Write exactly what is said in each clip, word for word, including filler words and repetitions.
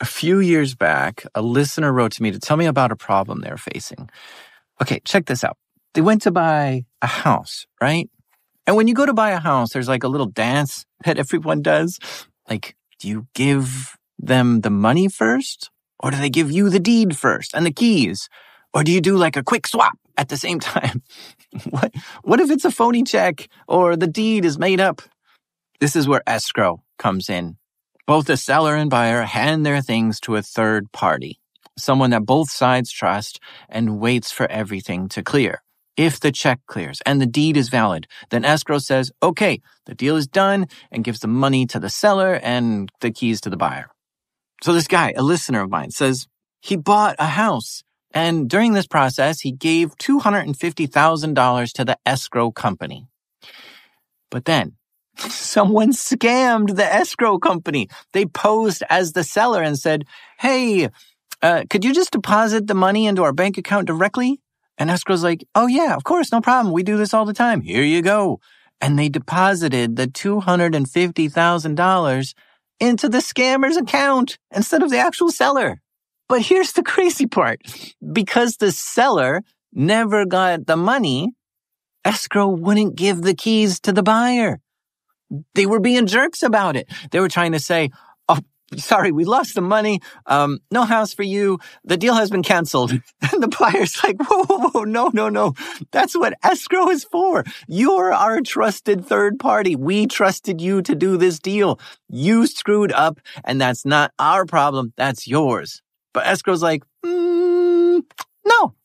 A few years back, a listener wrote to me to tell me about a problem they're facing. Okay, check this out. They went to buy a house, right? And when you go to buy a house, there's like a little dance that everyone does. Like, do you give them the money first? Or do they give you the deed first and the keys? Or do you do like a quick swap at the same time? What, what if it's a phony check or the deed is made up? This is where escrow comes in. Both the seller and buyer hand their things to a third party, someone that both sides trust and waits for everything to clear. If the check clears and the deed is valid, then escrow says, okay, the deal is done, and gives the money to the seller and the keys to the buyer. So this guy, a listener of mine, says he bought a house, and during this process, he gave two hundred fifty thousand dollars to the escrow company. But then, someone scammed the escrow company. They posed as the seller and said, hey, uh, could you just deposit the money into our bank account directly? And escrow's like, oh yeah, of course, no problem. We do this all the time. Here you go. And they deposited the two hundred fifty thousand dollars into the scammer's account instead of the actual seller. But here's the crazy part. Because the seller never got the money, escrow wouldn't give the keys to the buyer. They were being jerks about it. They were trying to say, oh, sorry, we lost the money. Um, no house for you. The deal has been canceled. And the buyer's like, whoa, whoa, whoa, no, no, no. That's what escrow is for. You're our trusted third party. We trusted you to do this deal. You screwed up, and that's not our problem. That's yours. But escrow's like, mm, no.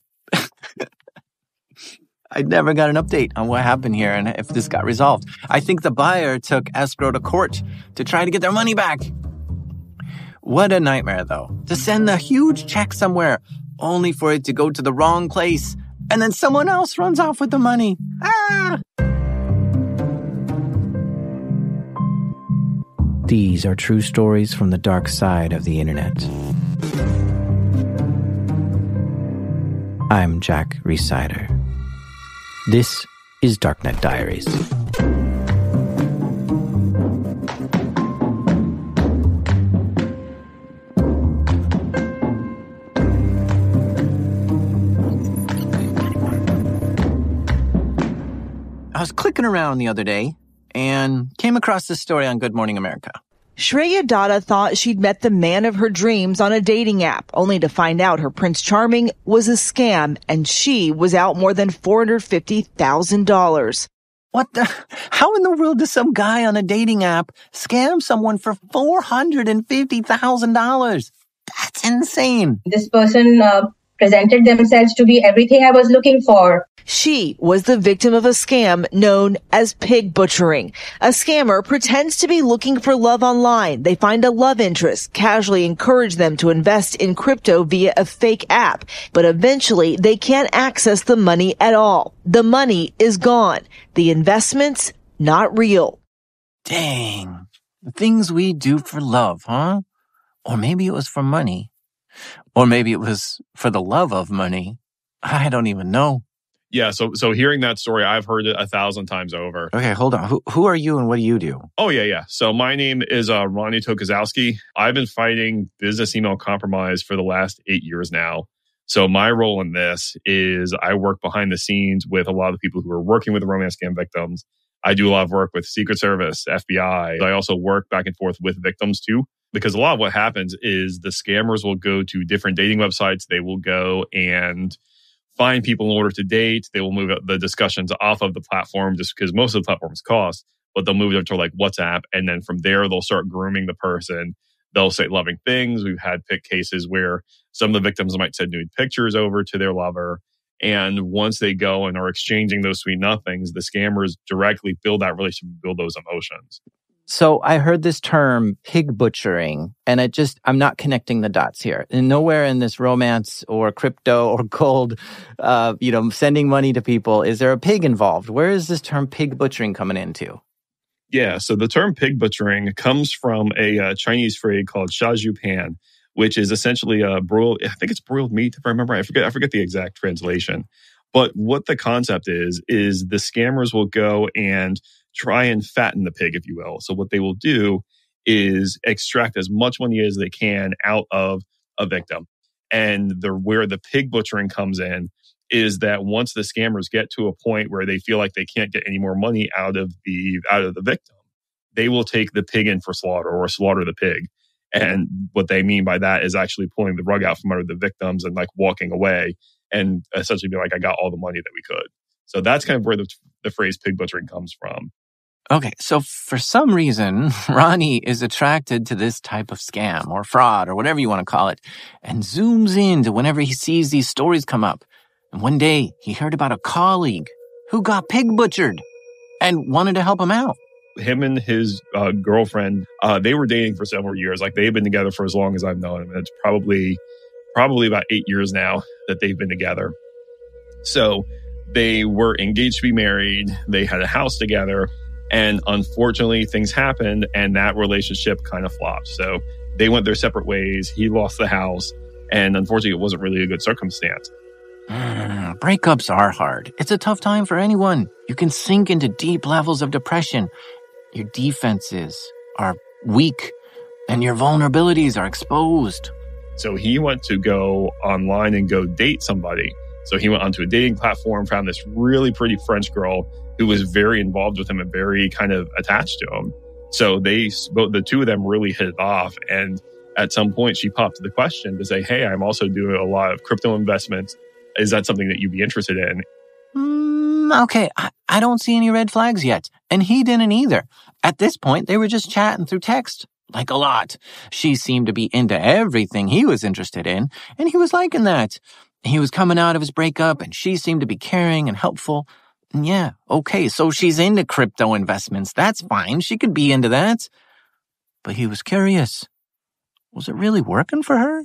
I never got an update on what happened here and if this got resolved. I think the buyer took escrow to court to try to get their money back. What a nightmare, though, to send a huge check somewhere only for it to go to the wrong place and then someone else runs off with the money. Ah! These are true stories from the dark side of the internet. I'm Jack Rhysider. This is Darknet Diaries. I was clicking around the other day and came across this story on Good Morning America. Shreya Dada thought she'd met the man of her dreams on a dating app, only to find out her Prince Charming was a scam and she was out more than four hundred fifty thousand dollars. What the? How in the world does some guy on a dating app scam someone for four hundred fifty thousand dollars? That's insane. This person uh, presented themselves to be everything I was looking for. She was the victim of a scam known as pig butchering. A scammer pretends to be looking for love online. They find a love interest, casually encourage them to invest in crypto via a fake app, but eventually they can't access the money at all. The money is gone. The investments, not real. Dang. The things we do for love, huh? Or maybe it was for money. Or maybe it was for the love of money. I don't even know. Yeah, so so hearing that story, I've heard it a thousand times over. Okay, hold on. Who who are you and what do you do? Oh, yeah, yeah. So my name is uh, Ronnie Tokazowski. I've been fighting business email compromise for the last eight years now. So my role in this is I work behind the scenes with a lot of the people who are working with romance scam victims. I do a lot of work with Secret Service, F B I. I also work back and forth with victims too, because a lot of what happens is the scammers will go to different dating websites. They will go and find people in order to date. They will move the discussions off of the platform just because most of the platforms cost, but they'll move it to like WhatsApp. And then from there, they'll start grooming the person. They'll say loving things. We've had pick cases where some of the victims might send nude pictures over to their lover. And once they go and are exchanging those sweet nothings, the scammers directly build that relationship, build those emotions. So I heard this term pig butchering, and it just, I'm not connecting the dots here. And nowhere in this romance or crypto or gold, uh, you know, sending money to people, is there a pig involved? Where is this term pig butchering coming into? Yeah, so the term pig butchering comes from a uh, Chinese phrase called shazhu pan, which is essentially a broiled, I think it's broiled meat, if I remember. I forget, I forget the exact translation. But what the concept is, is the scammers will go and try and fatten the pig, if you will. So what they will do is extract as much money as they can out of a victim. And the where the pig butchering comes in is that once the scammers get to a point where they feel like they can't get any more money out of the out of the victim, they will take the pig in for slaughter or slaughter the pig. And what they mean by that is actually pulling the rug out from under the victims and like walking away and essentially be like, I got all the money that we could. So that's kind of where the, the phrase pig butchering comes from. Okay, so for some reason, Ronnie is attracted to this type of scam or fraud or whatever you want to call it and zooms into whenever he sees these stories come up. And one day, he heard about a colleague who got pig butchered and wanted to help him out. Him and his uh, girlfriend, uh, they were dating for several years. Like they've been together for as long as I've known them. It's probably, probably about eight years now that they've been together. So they were engaged to be married. They had a house together. And unfortunately, things happened and that relationship kind of flopped. So they went their separate ways. He lost the house. And unfortunately, it wasn't really a good circumstance. Mm, breakups are hard. It's a tough time for anyone. You can sink into deep levels of depression. Your defenses are weak and your vulnerabilities are exposed. So he went to go online and go date somebody. So he went onto a dating platform, found this really pretty French girl who was very involved with him and very kind of attached to him. So they, both the two of them really hit it off. And at some point she popped the question to say, hey, I'm also doing a lot of crypto investments. Is that something that you'd be interested in? Mm, okay, I, I don't see any red flags yet. And he didn't either. At this point, they were just chatting through text. Like a lot. She seemed to be into everything he was interested in. And he was liking that. He was coming out of his breakup and she seemed to be caring and helpful. And yeah, okay, so she's into crypto investments. That's fine. She could be into that. But he was curious. Was it really working for her?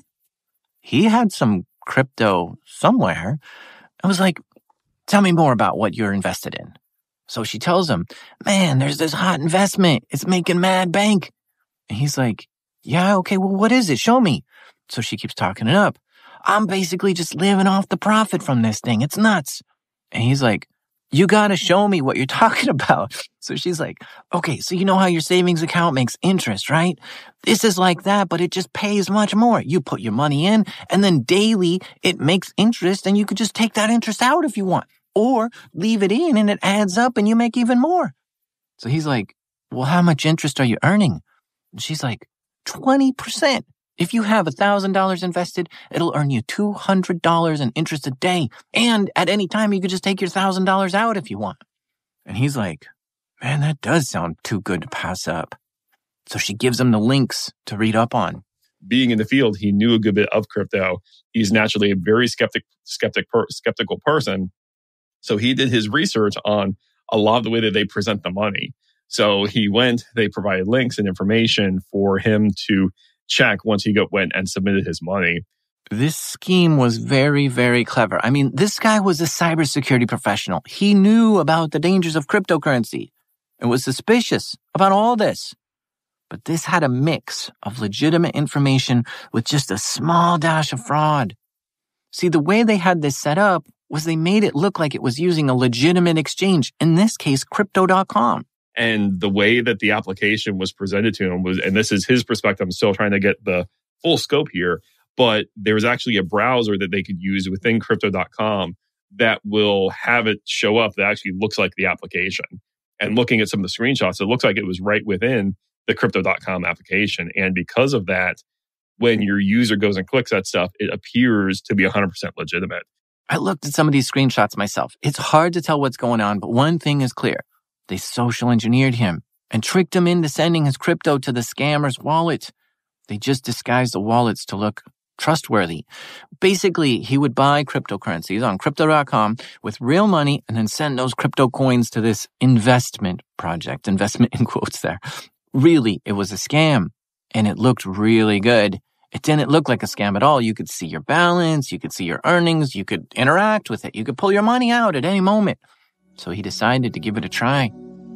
He had some crypto somewhere. I was like, tell me more about what you're invested in. So she tells him, man, there's this hot investment. It's making mad bank. And he's like, yeah, okay, well, what is it? Show me. So she keeps talking it up. I'm basically just living off the profit from this thing. It's nuts. And he's like, you got to show me what you're talking about. So she's like, okay, so you know how your savings account makes interest, right? This is like that, but it just pays much more. You put your money in and then daily it makes interest and you could just take that interest out if you want or leave it in and it adds up and you make even more. So he's like, well, how much interest are you earning? And she's like, twenty percent. If you have one thousand dollars invested, it'll earn you two hundred dollars in interest a day. And at any time, you could just take your one thousand dollars out if you want. And he's like, man, that does sound too good to pass up. So she gives him the links to read up on. Being in the field, he knew a good bit of crypto. He's naturally a very skeptic, skeptic, per, skeptical person. So he did his research on a lot of the way that they present the money. So he went, they provided links and information for him to check once he got, went and submitted his money. This scheme was very, very clever. I mean, this guy was a cybersecurity professional. He knew about the dangers of cryptocurrency and was suspicious about all this. But this had a mix of legitimate information with just a small dash of fraud. See, the way they had this set up was they made it look like it was using a legitimate exchange, in this case, crypto dot com. And the way that the application was presented to him was, and this is his perspective, I'm still trying to get the full scope here, but there was actually a browser that they could use within crypto dot com that will have it show up that actually looks like the application. And looking at some of the screenshots, it looks like it was right within the crypto dot com application. And because of that, when your user goes and clicks that stuff, it appears to be one hundred percent legitimate. I looked at some of these screenshots myself. It's hard to tell what's going on, but one thing is clear. They social engineered him and tricked him into sending his crypto to the scammer's wallet. They just disguised the wallets to look trustworthy. Basically, he would buy cryptocurrencies on crypto dot com with real money and then send those crypto coins to this investment project. Investment in quotes there. Really, it was a scam and it looked really good. It didn't look like a scam at all. You could see your balance, you could see your earnings, you could interact with it, you could pull your money out at any moment. So he decided to give it a try.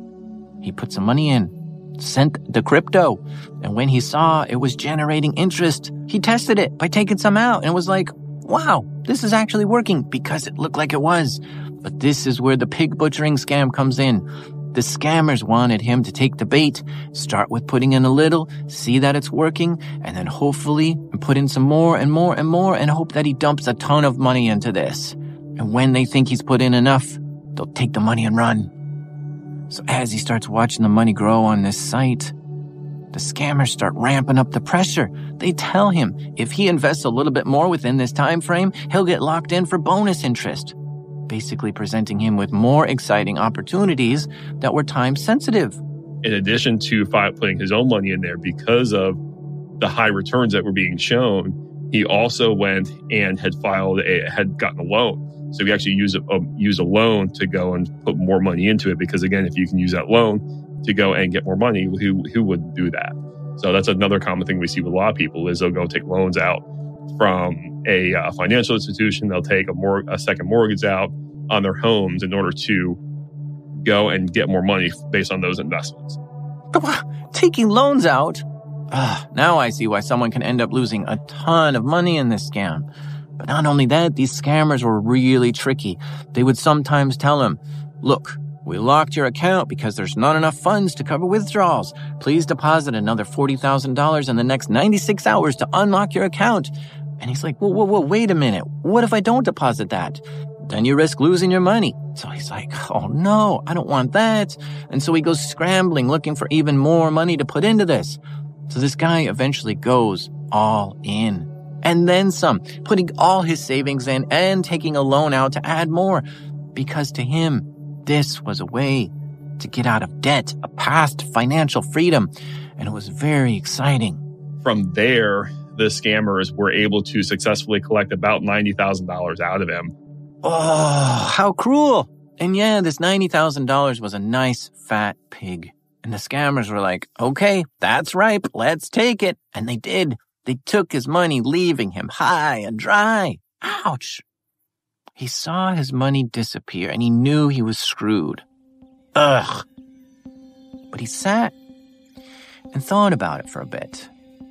He put some money in, sent the crypto, and when he saw it was generating interest, he tested it by taking some out and was like, wow, this is actually working because it looked like it was. But this is where the pig butchering scam comes in. The scammers wanted him to take the bait, start with putting in a little, see that it's working, and then hopefully put in some more and more and more and hope that he dumps a ton of money into this. And when they think he's put in enough, they'll take the money and run. So as he starts watching the money grow on this site, the scammers start ramping up the pressure. They tell him if he invests a little bit more within this time frame, he'll get locked in for bonus interest, basically presenting him with more exciting opportunities that were time sensitive. In addition to fi- putting his own money in there because of the high returns that were being shown, he also went and had filed a had gotten a loan. So he actually used a, a used a loan to go and put more money into it because, again, if you can use that loan to go and get more money, who who would do that? So that's another common thing we see with a lot of people is they'll go take loans out from a uh, financial institution. They'll take a, mor- a second mortgage out on their homes in order to go and get more money based on those investments. Taking loans out? Ugh, now I see why someone can end up losing a ton of money in this scam. But not only that, these scammers were really tricky. They would sometimes tell him, look, we locked your account because there's not enough funds to cover withdrawals. Please deposit another forty thousand dollars in the next ninety-six hours to unlock your account. And he's like, whoa, whoa, whoa, wait a minute. What if I don't deposit that? Then you risk losing your money. So he's like, oh no, I don't want that. And so he goes scrambling, looking for even more money to put into this. So this guy eventually goes all in. And then some, putting all his savings in and taking a loan out to add more. Because to him, this was a way to get out of debt, a path to financial freedom. And it was very exciting. From there, the scammers were able to successfully collect about ninety thousand dollars out of him. Oh, how cruel. And yeah, this ninety thousand dollars was a nice fat pig. And the scammers were like, okay, that's ripe. Let's take it. And they did. They took his money, leaving him high and dry. Ouch. He saw his money disappear and he knew he was screwed. Ugh. But he sat and thought about it for a bit.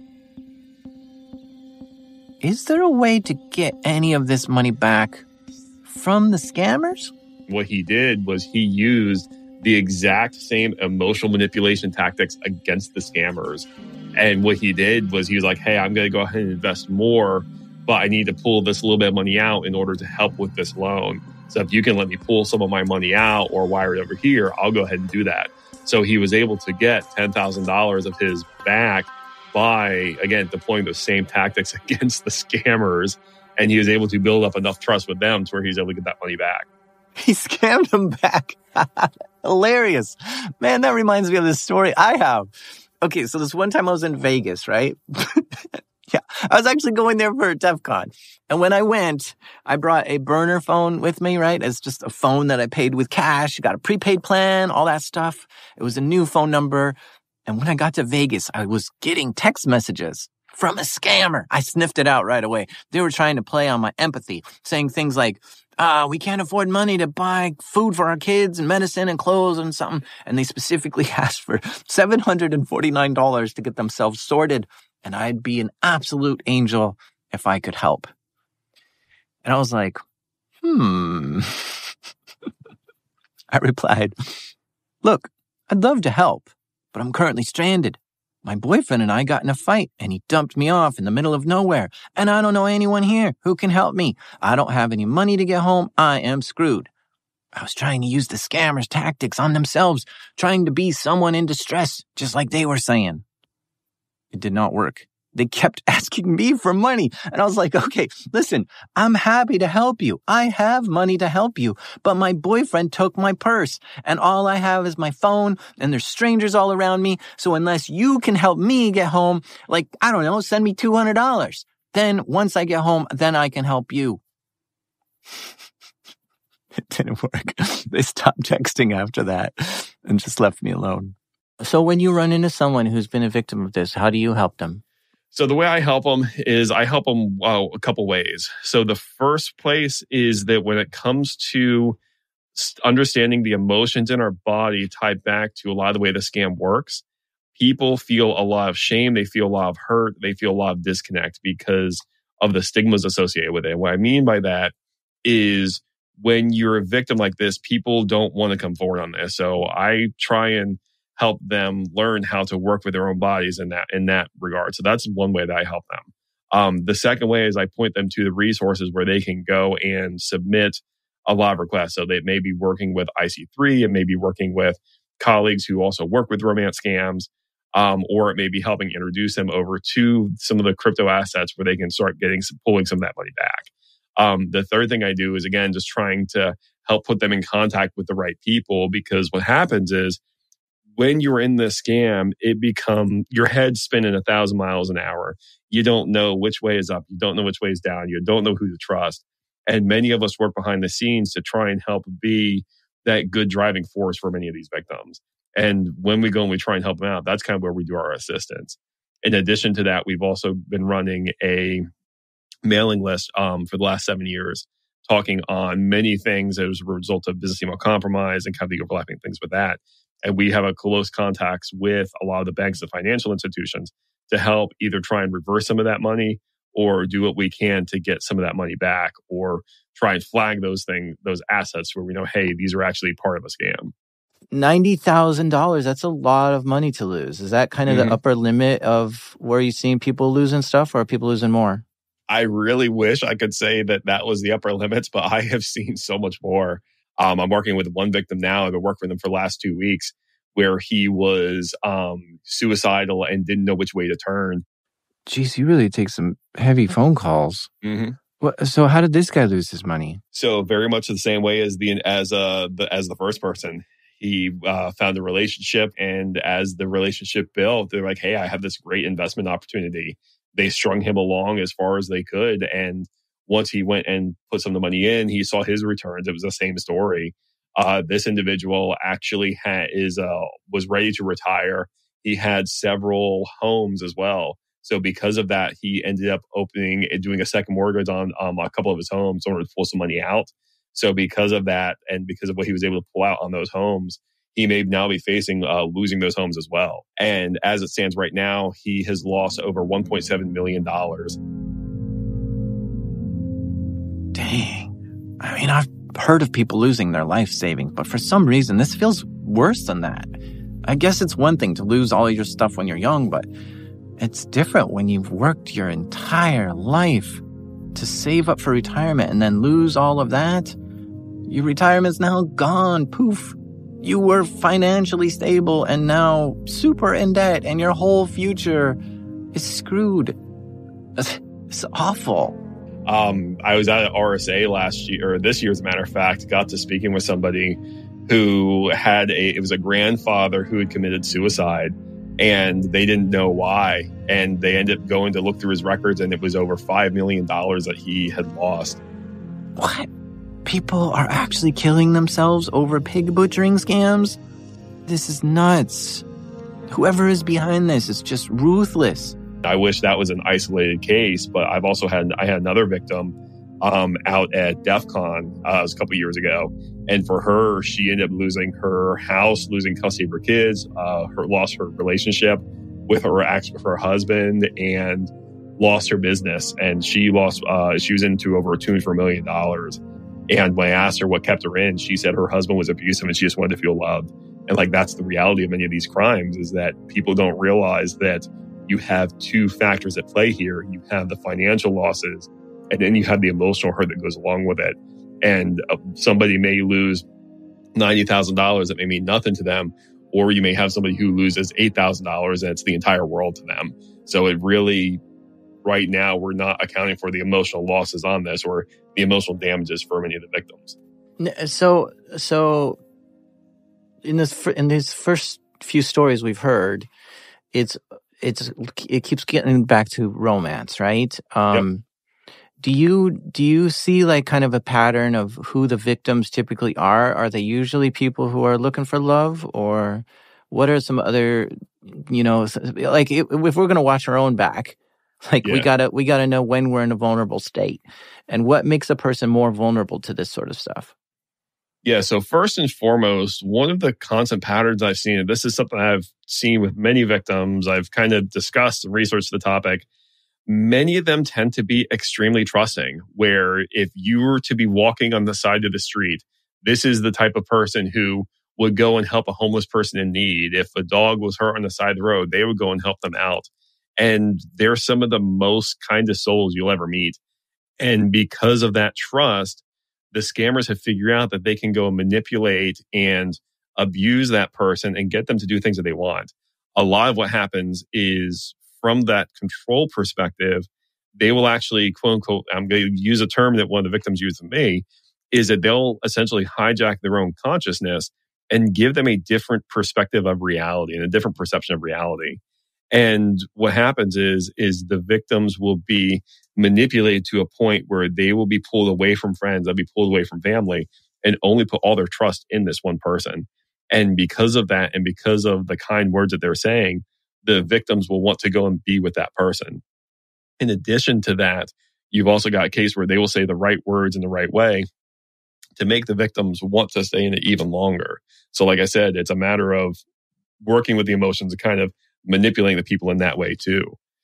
Is there a way to get any of this money back from the scammers? What he did was he used the exact same emotional manipulation tactics against the scammers. And what he did was he was like, hey, I'm going to go ahead and invest more, but I need to pull this little bit of money out in order to help with this loan. So if you can let me pull some of my money out or wire it over here, I'll go ahead and do that. So he was able to get ten thousand dollars of his back by, again, deploying those same tactics against the scammers. And he was able to build up enough trust with them to where he was able to get that money back. He scammed them back. Hilarious. Man, that reminds me of this story I have. Okay, so this one time I was in Vegas, right? Yeah, I was actually going there for DEF CON. And when I went, I brought a burner phone with me, right? It's just a phone that I paid with cash. Got a prepaid plan, all that stuff. It was a new phone number. And when I got to Vegas, I was getting text messages from a scammer. I sniffed it out right away. They were trying to play on my empathy, saying things like, uh, we can't afford money to buy food for our kids and medicine and clothes and something. And they specifically asked for seven hundred forty-nine dollars to get themselves sorted. And I'd be an absolute angel if I could help. And I was like, hmm. I replied, look, I'd love to help, but I'm currently stranded. My boyfriend and I got in a fight and he dumped me off in the middle of nowhere. And I don't know anyone here who can help me. I don't have any money to get home. I am screwed. I was trying to use the scammers' tactics on themselves, trying to be someone in distress, just like they were saying. It did not work. They kept asking me for money. And I was like, okay, listen, I'm happy to help you. I have money to help you. But my boyfriend took my purse and all I have is my phone and there's strangers all around me. So unless you can help me get home, like, I don't know, send me two hundred dollars. Then once I get home, then I can help you. It didn't work. They stopped texting after that and just left me alone. So when you run into someone who's been a victim of this, how do you help them? So the way I help them is I help them well, a couple ways. So the first place is that when it comes to understanding the emotions in our body tied back to a lot of the way the scam works, people feel a lot of shame. They feel a lot of hurt. They feel a lot of disconnect because of the stigmas associated with it. What I mean by that is when you're a victim like this, people don't want to come forward on this. So I try and help them learn how to work with their own bodies in that in that regard. So that's one way that I help them. Um, the second way is I point them to the resources where they can go and submit a lot of requests. So they may be working with I C three, and may be working with colleagues who also work with romance scams, um, or it may be helping introduce them over to some of the crypto assets where they can start getting pulling some of that money back. Um, the third thing I do is, again, just trying to help put them in contact with the right people, because what happens is when you're in this scam, it become your head's spinning a thousand miles an hour. You don't know which way is up. You don't know which way is down. You don't know who to trust. And many of us work behind the scenes to try and help be that good driving force for many of these victims. And when we go and we try and help them out, that's kind of where we do our assistance. In addition to that, we've also been running a mailing list um, for the last seven years, talking on many things as a result of business email compromise and kind of the overlapping things with that. And we have a close contacts with a lot of the banks and financial institutions to help either try and reverse some of that money, or do what we can to get some of that money back, or try and flag those things, those assets where we know, hey, these are actually part of a scam. ninety thousand dollars, that's a lot of money to lose. Is that kind of mm-hmm. the upper limit of where you're seeing people losing stuff, or are people losing more? I really wish I could say that that was the upper limits, but I have seen so much more. Um, I'm working with one victim now. I've been working with him for the last two weeks where he was um, suicidal and didn't know which way to turn. Jeez, you really take some heavy phone calls. Mm-hmm. What, so how did this guy lose his money? So very much the same way as the as uh the, as the first person. He uh, found a relationship, and as the relationship built, they're like, hey, I have this great investment opportunity. They strung him along as far as they could. And once he went and put some of the money in, he saw his returns. It was the same story. Uh, this individual actually had, is uh, was ready to retire. He had several homes as well. So because of that, he ended up opening and doing a second mortgage on um, a couple of his homes in order to pull some money out. So because of that, and because of what he was able to pull out on those homes, he may now be facing uh, losing those homes as well. And as it stands right now, he has lost over one point seven million dollars. Dang. I mean, I've heard of people losing their life savings, but for some reason, this feels worse than that. I guess it's one thing to lose all your stuff when you're young, but it's different when you've worked your entire life to save up for retirement and then lose all of that. Your retirement's now gone. Poof. You were financially stable and now super in debt, and your whole future is screwed. It's awful. Um, I was at R S A last year, or this year, as a matter of fact, got to speaking with somebody who had a, it was a grandfather who had committed suicide, and they didn't know why. And they ended up going to look through his records, and it was over five million dollars that he had lost. What? People are actually killing themselves over pig butchering scams? This is nuts. Whoever is behind this is just ruthless. I wish that was an isolated case, but I've also had, I had another victim um, out at DEF CON uh, it was a couple years ago. And for her, she ended up losing her house, losing custody of her kids, uh, her lost her relationship with her ex, her husband, and lost her business. And she lost, uh, she was into over two for a million dollars. And when I asked her what kept her in, she said her husband was abusive and she just wanted to feel loved. And like, that's the reality of many of these crimes, is that people don't realize that you have two factors at play here. You have the financial losses, and then you have the emotional hurt that goes along with it. And uh, somebody may lose ninety thousand dollars that may mean nothing to them, or you may have somebody who loses eight thousand dollars and it's the entire world to them. So it really, right now, we're not accounting for the emotional losses on this, or the emotional damages for many of the victims. So, so in this, in these first few stories we've heard, it's, it's, it keeps getting back to romance, right? Um, yep. Do you, do you see like kind of a pattern of who the victims typically are? Are they usually people who are looking for love, or what are some other, you know, like if we're going to watch our own back, like yeah. we gotta, we gotta know when we're in a vulnerable state, and what makes a person more vulnerable to this sort of stuff. Yeah. So first and foremost, one of the constant patterns I've seen, and this is something I've seen with many victims, I've kind of discussed and researched the topic. many of them tend to be extremely trusting, where if you were to be walking on the side of the street, this is the type of person who would go and help a homeless person in need. If a dog was hurt on the side of the road, they would go and help them out. And they're some of the most kindest souls you'll ever meet. And because of that trust, the scammers have figured out that they can go and manipulate and abuse that person and get them to do things that they want. A lot of what happens is from that control perspective, they will actually, quote unquote, I'm going to use a term that one of the victims used with me, is that they'll essentially hijack their own consciousness and give them a different perspective of reality and a different perception of reality. And what happens is, is the victims will be manipulated to a point where they will be pulled away from friends, they'll be pulled away from family, and only put all their trust in this one person. And because of that, and because of the kind words that they're saying, the victims will want to go and be with that person. In addition to that, you've also got a case where they will say the right words in the right way to make the victims want to stay in it even longer. So like I said, it's a matter of working with the emotions and kind of manipulating the people in that way too.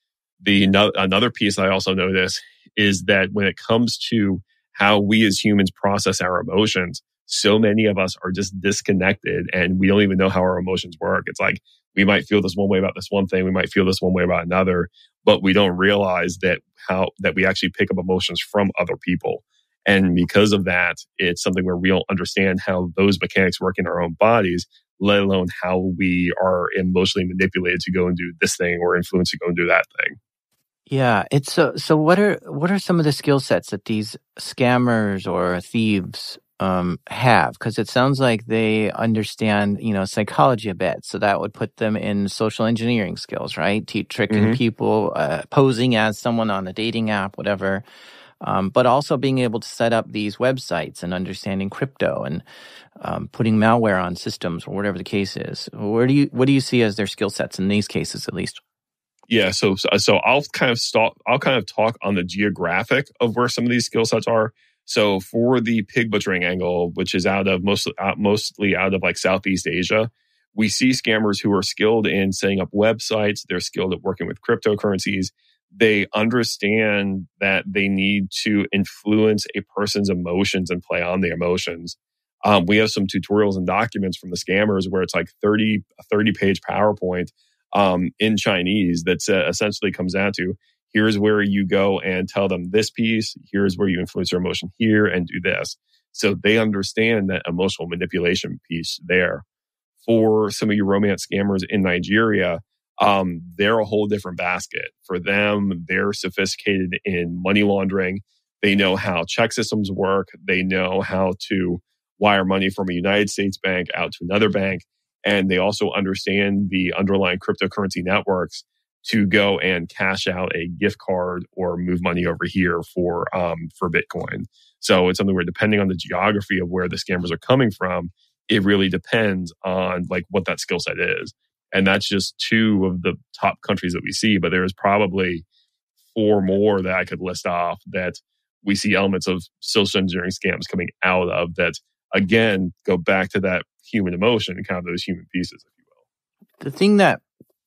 The no, another piece I also notice is that when it comes to how we as humans process our emotions, so many of us are just disconnected and we don't even know how our emotions work. It's like we might feel this one way about this one thing, we might feel this one way about another, but we don't realize that how that we actually pick up emotions from other people. And because of that, it's something where we don't understand how those mechanics work in our own bodies, let alone how we are emotionally manipulated to go and do this thing or influenced to go and do that thing. Yeah, it's so. So, what are what are some of the skill sets that these scammers or thieves um, have? Because it sounds like they understand, you know, psychology a bit. So that would put them in social engineering skills, right? T- tricking Mm-hmm. people, uh, posing as someone on a dating app, whatever. Um, but also being able to set up these websites and understanding crypto and um, putting malware on systems or whatever the case is. Where do you what do you see as their skill sets in these cases, at least? Yeah, so so I'll kind of start. I'll kind of talk on the geographic of where some of these skill sets are. So for the pig butchering angle, which is out of mostly out, mostly out of like Southeast Asia, we see scammers who are skilled in setting up websites. They're skilled at working with cryptocurrencies. They understand that they need to influence a person's emotions and play on their emotions. Um, we have some tutorials and documents from the scammers where it's like thirty, a thirty page PowerPoint um, in Chinese that uh, essentially comes down to, here's where you go and tell them this piece, here's where you influence their emotion here and do this. So they understand that emotional manipulation piece there. For some of your romance scammers in Nigeria, um, they're a whole different basket. For them, they're sophisticated in money laundering. They know how check systems work. They know how to wire money from a United States bank out to another bank. And they also understand the underlying cryptocurrency networks to go and cash out a gift card or move money over here for um, for Bitcoin. So it's something where, depending on the geography of where the scammers are coming from, it really depends on like what that skill set is. And that's just two of the top countries that we see. But there's probably four more that I could list off that we see elements of social engineering scams coming out of that, again, go back to that human emotion and kind of those human pieces, if you will. The thing that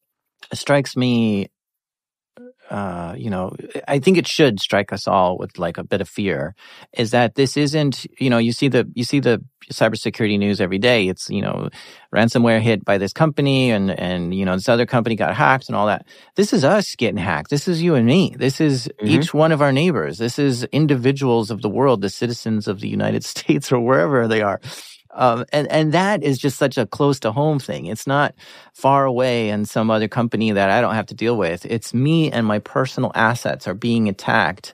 strikes me, uh, you know, I think it should strike us all with like a bit of fear, is that this isn't, you know, you see the you see the cybersecurity news every day. It's, you know, ransomware hit by this company and and you know this other company got hacked and all that. This is us getting hacked. This is you and me. This is mm-hmm. each one of our neighbors. This is individuals of the world, the citizens of the United States or wherever they are. Um, and, and that is just such a close to home thing. It's not far away in some other company that I don't have to deal with. It's me and my personal assets are being attacked.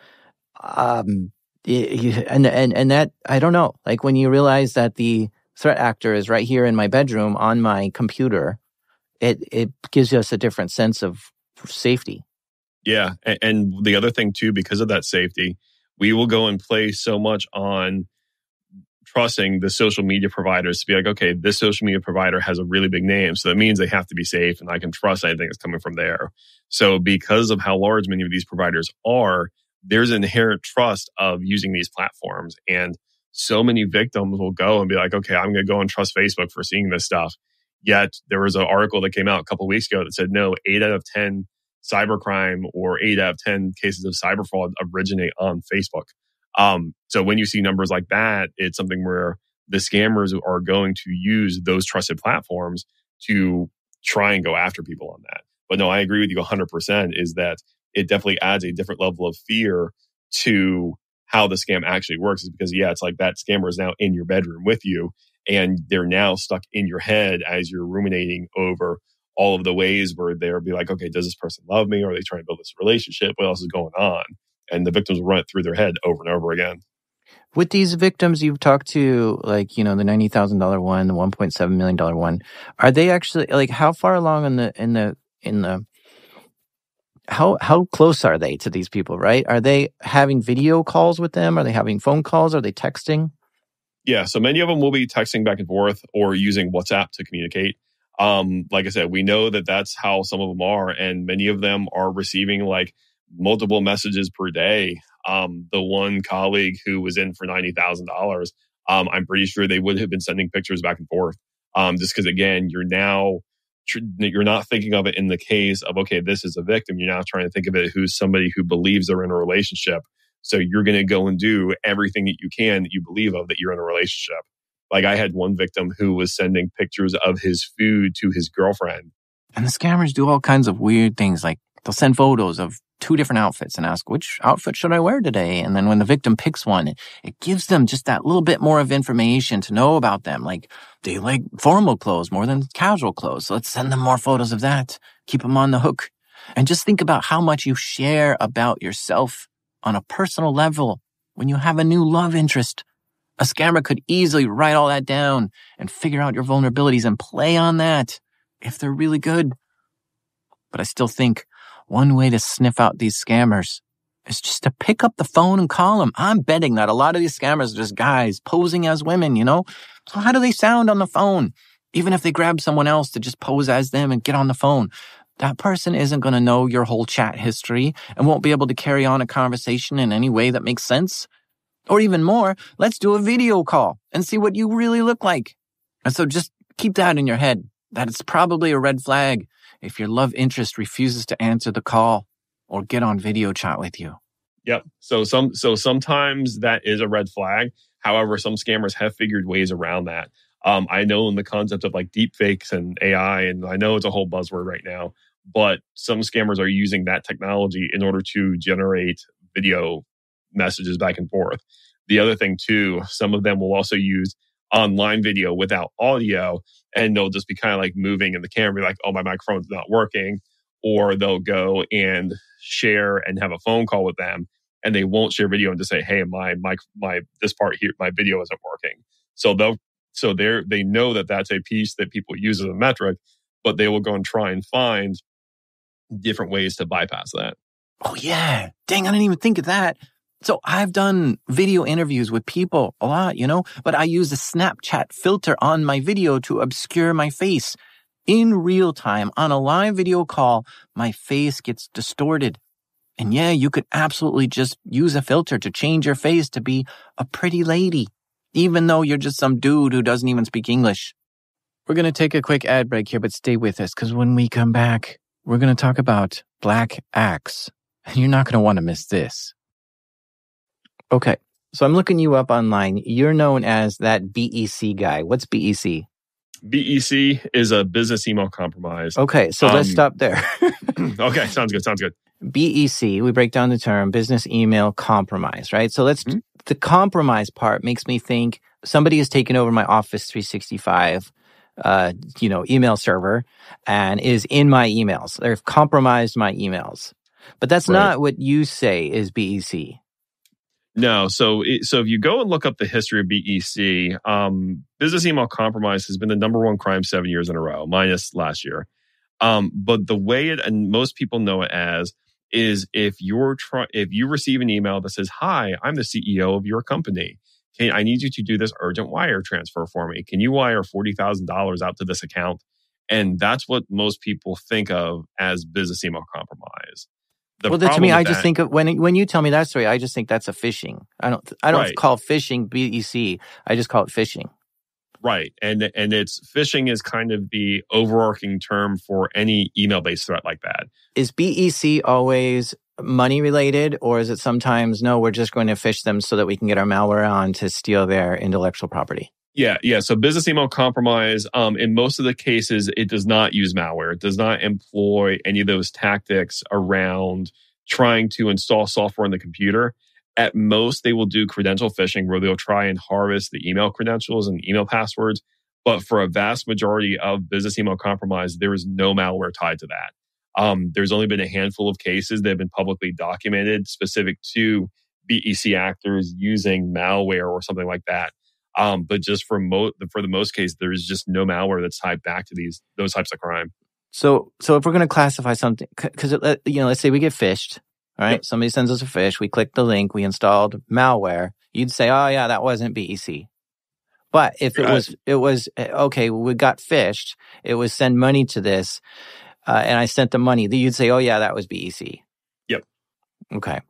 Um, and, and, and that, I don't know, like when you realize that the threat actor is right here in my bedroom on my computer, it, it gives us a different sense of safety. Yeah. And, and the other thing too, because of that safety, we will go and play so much on trusting the social media providers to be like, okay, this social media provider has a really big name, so that means they have to be safe and I can trust anything that's coming from there. So because of how large many of these providers are, there's an inherent trust of using these platforms. And so many victims will go and be like, okay, I'm going to go and trust Facebook for seeing this stuff. Yet there was an article that came out a couple of weeks ago that said, no, eight out of ten cybercrime or eight out of ten cases of cyber fraud originate on Facebook. Um, so when you see numbers like that, it's something where the scammers are going to use those trusted platforms to try and go after people on that. But no, I agree with you one hundred percent is that it definitely adds a different level of fear to how the scam actually works. Is because, yeah, it's like that scammer is now in your bedroom with you and they're now stuck in your head as you're ruminating over all of the ways where they'll be like, okay, does this person love me? Or are they trying to build this relationship? What else is going on? And the victims will run it through their head over and over again. With these victims you've talked to, like, you know, the ninety thousand dollars one, the one point seven million dollars one, are they actually, like, how far along in the, in the, in the, how, how close are they to these people, right? Are they having video calls with them? Are they having phone calls? Are they texting? Yeah, so many of them will be texting back and forth or using WhatsApp to communicate. Um, like I said, we know that that's how some of them are, and many of them are receiving like multiple messages per day. Um, the one colleague who was in for ninety thousand dollars, um, I'm pretty sure they would have been sending pictures back and forth. Um, just because, again, you're now, you're not thinking of it in the case of, okay, this is a victim. You're now trying to think of it who's somebody who believes they're in a relationship. So you're going to go and do everything that you can that you believe of that you're in a relationship. Like I had one victim who was sending pictures of his food to his girlfriend. And the scammers do all kinds of weird things. Like they'll send photos of two different outfits and ask, which outfit should I wear today? And then when the victim picks one, it, it gives them just that little bit more of information to know about them. Like they like formal clothes more than casual clothes. So let's send them more photos of that. Keep them on the hook. And just think about how much you share about yourself on a personal level when you have a new love interest. A scammer could easily write all that down and figure out your vulnerabilities and play on that if they're really good. But I still think one way to sniff out these scammers is just to pick up the phone and call them. I'm betting that a lot of these scammers are just guys posing as women, you know? So how do they sound on the phone? Even if they grab someone else to just pose as them and get on the phone, that person isn't going to know your whole chat history and won't be able to carry on a conversation in any way that makes sense. Or even more, let's do a video call and see what you really look like. And so just keep that in your head, that it's probably a red flag if your love interest refuses to answer the call or get on video chat with you. Yep. So some so sometimes that is a red flag. However, some scammers have figured ways around that. Um, I know in the concept of like deep fakes and A I, and I know it's a whole buzzword right now, but some scammers are using that technology in order to generate video messages back and forth. The other thing too, some of them will also use online video without audio, and they'll just be kind of like moving in the camera, be like, oh, my microphone's not working. Or they'll go and share and have a phone call with them, and they won't share video and just say, hey, my my my this part here, my video isn't working. So they'll so they're they know that that's a piece that people use as a metric, but they will go and try and find different ways to bypass that. Oh yeah, dang, I didn't even think of that. So I've done video interviews with people a lot, you know, but I use a Snapchat filter on my video to obscure my face. In real time, on a live video call, my face gets distorted. And yeah, you could absolutely just use a filter to change your face to be a pretty lady, even though you're just some dude who doesn't even speak English. We're going to take a quick ad break here, but stay with us, because when we come back, we're going to talk about black acts. And you're not going to want to miss this. Okay, so I'm looking you up online. You're known as that B E C guy. What's B E C? B E C is a business email compromise. Okay, so um, let's stop there. Okay, sounds good, sounds good. B E C, we break down the term business email compromise, right? So let's, mm-hmm. the compromise part makes me think somebody has taken over my Office three sixty-five, uh, you know, email server and is in my emails. They've compromised my emails. But that's right. Not what you say is B E C. No, so it, so if you go and look up the history of B E C, um, business email compromise has been the number one crime seven years in a row, minus last year. Um, but the way it, and most people know it as, is if you're try, if you receive an email that says, "Hi, I'm the C E O of your company. Can, I need you to do this urgent wire transfer for me. Can you wire forty thousand dollars out to this account?" And that's what most people think of as business email compromise. The well, to me, I just that, think of when when you tell me that story, I just think that's a phishing. I don't I don't right. call phishing B E C. I just call it phishing. Right. And and it's phishing is kind of the overarching term for any email-based threat like that. Is B E C always money related, or is it sometimes, no, we're just going to phish them so that we can get our malware on to steal their intellectual property? Yeah, yeah. So business email compromise, um, in most of the cases, it does not use malware. It does not employ any of those tactics around trying to install software on the computer. At most, they will do credential phishing where they'll try and harvest the email credentials and email passwords. But for a vast majority of business email compromise, there is no malware tied to that. Um, there's only been a handful of cases that have been publicly documented specific to B E C actors using malware or something like that. Um, but just for mo- for the most case, there is just no malware that's tied back to these those types of crime. So, so if we're going to classify something, because you know, let's say we get phished, all right? Yep. Somebody sends us a phish, we click the link, we installed malware. You'd say, "Oh yeah, that wasn't B E C." But if it right. was, it was okay. We got phished. It was send money to this, uh, and I sent the money. You'd say, "Oh yeah, that was B E C." Yep. Okay.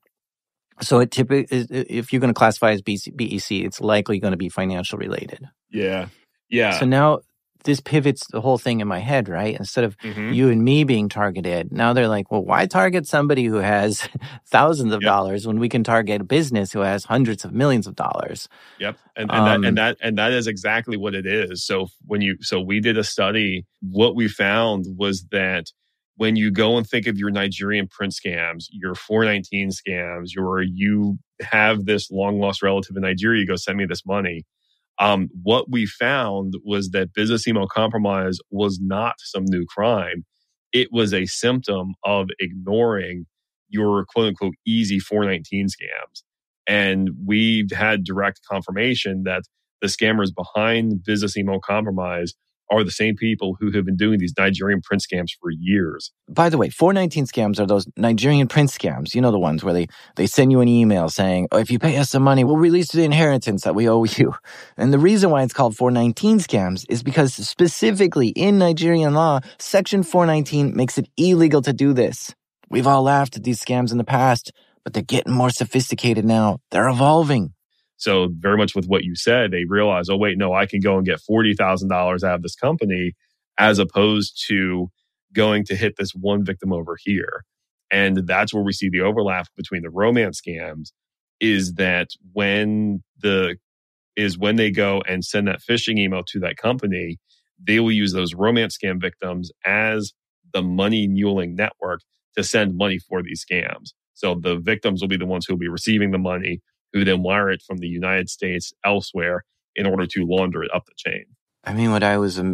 So it typically, if you're going to classify as B E C, it's likely going to be financial related. Yeah. Yeah. So now this pivots the whole thing in my head, right? Instead of mm-hmm. you and me being targeted, now they're like, well, why target somebody who has thousands of yep. dollars when we can target a business who has hundreds of millions of dollars? Yep. And, and, um, that, and that and that is exactly what it is. So when you so we did a study, what we found was that when you go and think of your Nigerian print scams, your four nineteen scams, your you have this long lost relative in Nigeria, you go send me this money. Um, what we found was that business email compromise was not some new crime. It was a symptom of ignoring your quote unquote easy four nineteen scams. And we've had direct confirmation that the scammers behind business email compromise are the same people who have been doing these Nigerian print scams for years. By the way, four nineteen scams are those Nigerian print scams. You know, the ones where they, they send you an email saying, oh, if you pay us some money, we'll release the inheritance that we owe you. And the reason why it's called four nineteen scams is because specifically in Nigerian law, Section four nineteen makes it illegal to do this. We've all laughed at these scams in the past, but they're getting more sophisticated now. They're evolving. So very much with what you said, they realize, oh, wait, no, I can go and get forty thousand dollars out of this company as opposed to going to hit this one victim over here. And that's where we see the overlap between the romance scams is that when the is when they go and send that phishing email to that company, they will use those romance scam victims as the money muling network to send money for these scams. So the victims will be the ones who will be receiving the money, who then wire it from the United States elsewhere in order to launder it up the chain. I mean, what I was, um,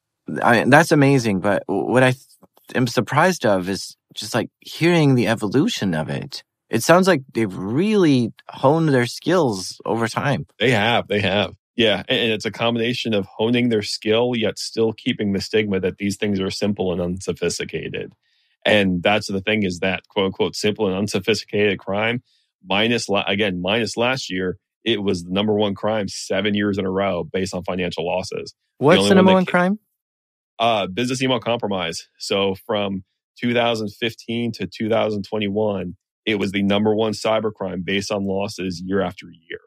I, that's amazing. But what I th- am surprised of is just like hearing the evolution of it. It sounds like they've really honed their skills over time. They have, they have. Yeah. And it's a combination of honing their skill, yet still keeping the stigma that these things are simple and unsophisticated. And that's the thing is that quote unquote simple and unsophisticated crime, minus, again, minus last year, it was the number one crime seven years in a row based on financial losses. What's the, the number one, one crime? Uh, business email compromise. So from two thousand fifteen to two thousand twenty-one, it was the number one cybercrime based on losses year after year.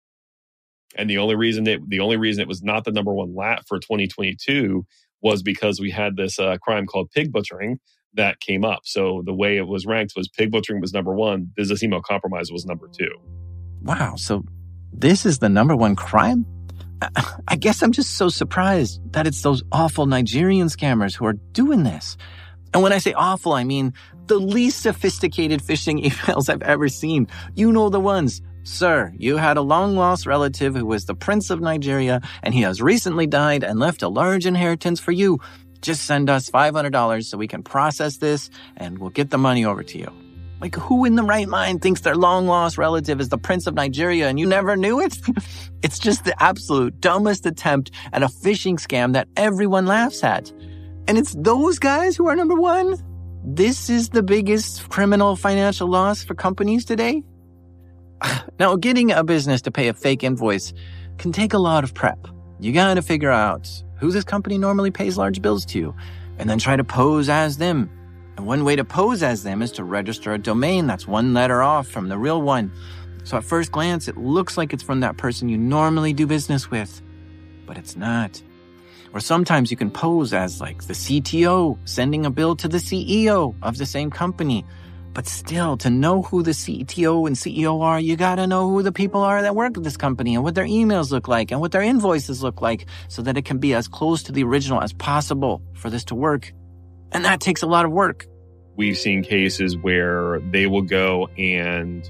And the only reason it, the only reason it was not the number one lat for twenty twenty-two was because we had this uh, crime called pig butchering that came up. So the way it was ranked was pig butchering was number one, business email compromise was number two. Wow. So this is the number one crime? I guess I'm just so surprised that it's those awful Nigerian scammers who are doing this. And when I say awful, I mean the least sophisticated phishing emails I've ever seen. You know the ones. Sir, you had a long-lost relative who was the Prince of Nigeria, and he has recently died and left a large inheritance for you. Just send us five hundred dollars so we can process this, and we'll get the money over to you. Like, who in the right mind thinks their long-lost relative is the Prince of Nigeria and you never knew it? It's just the absolute dumbest attempt at a phishing scam that everyone laughs at. And it's those guys who are number one? This is the biggest criminal financial loss for companies today? Now, getting a business to pay a fake invoice can take a lot of prep. You gotta figure out who this company normally pays large bills to, and then try to pose as them. And one way to pose as them is to register a domain that's one letter off from the real one. So at first glance, it looks like it's from that person you normally do business with. but it's not. Or sometimes you can pose as like the C T O sending a bill to the C E O of the same company. But still, to know who the C T O and C E O are, you gotta know who the people are that work at this company and what their emails look like and what their invoices look like so that it can be as close to the original as possible for this to work. And that takes a lot of work. We've seen cases where they will go and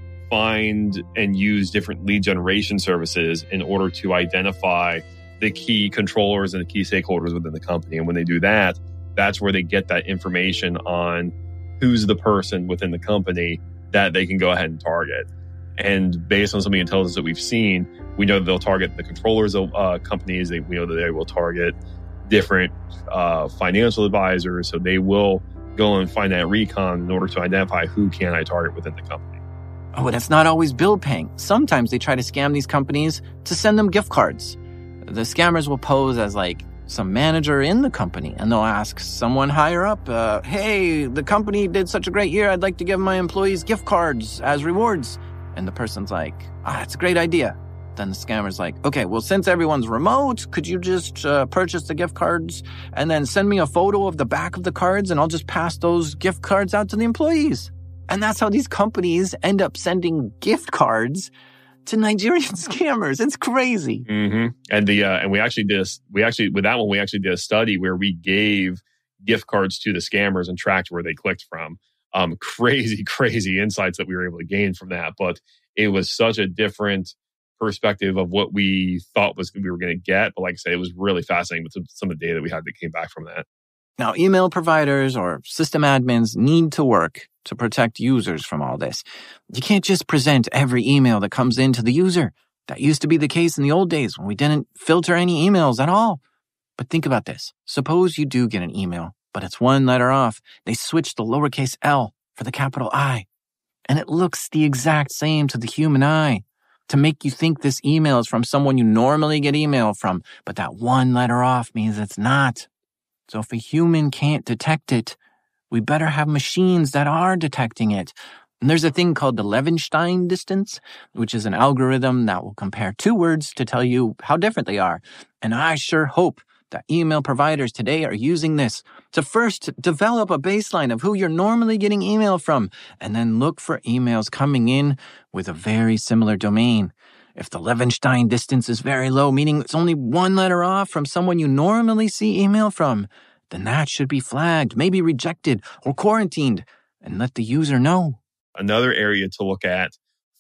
find and use different lead generation services in order to identify the key controllers and the key stakeholders within the company. And when they do that, that's where they get that information on who's the person within the company that they can go ahead and target. And based on some of the intelligence that we've seen, we know that they'll target the controllers of uh, companies. They, we know that they will target different uh, financial advisors. So they will go and find that recon in order to identify who can I target within the company. Oh, that's not always bill paying. Sometimes they try to scam these companies to send them gift cards. The scammers will pose as like some manager in the company, and they'll ask someone higher up, uh, hey, the company did such a great year. I'd like to give my employees gift cards as rewards. And the person's like, ah, that's a great idea. Then the scammer's like, okay, well, since everyone's remote, could you just uh, purchase the gift cards and then send me a photo of the back of the cards and I'll just pass those gift cards out to the employees. And that's how these companies end up sending gift cards to Nigerian scammers. It's crazy. Mm-hmm. And the uh, and we actually did a, we actually with that one we actually did a study where we gave gift cards to the scammers and tracked where they clicked from. Um, crazy, crazy insights that we were able to gain from that. But it was such a different perspective of what we thought was we were going to get. But like I said, it was really fascinating with some of the data that we had that came back from that. Now, email providers or system admins need to work to protect users from all this. You can't just present every email that comes in to the user. That used to be the case in the old days when we didn't filter any emails at all. But think about this. Suppose you do get an email, but it's one letter off. They switch the lowercase L for the capital I. And it looks the exact same to the human eye to make you think this email is from someone you normally get email from. But that one letter off means it's not. So if a human can't detect it, we better have machines that are detecting it. And there's a thing called the Levenstein distance, which is an algorithm that will compare two words to tell you how different they are. And I sure hope that email providers today are using this to first develop a baseline of who you're normally getting email from, and then look for emails coming in with a very similar domain. If the Levenstein distance is very low, meaning it's only one letter off from someone you normally see email from, then that should be flagged, maybe rejected or quarantined, and let the user know. Another area to look at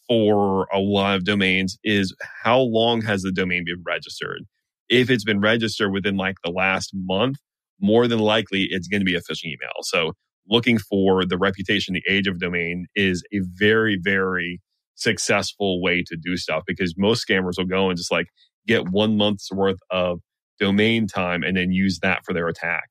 for a lot of domains is how long has the domain been registered? If it's been registered within like the last month, more than likely it's going to be a phishing email. So looking for the reputation, the age of domain is a very, very successful way to do stuff, because most scammers will go and just like get one month's worth of domain time and then use that for their attack.